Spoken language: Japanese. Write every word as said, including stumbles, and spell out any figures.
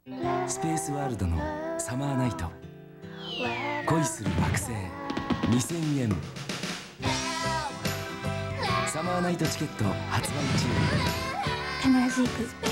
スペースワールドのサマーナイト、恋する惑星にせんえん。サマーナイトチケット発売中。 必ず行く。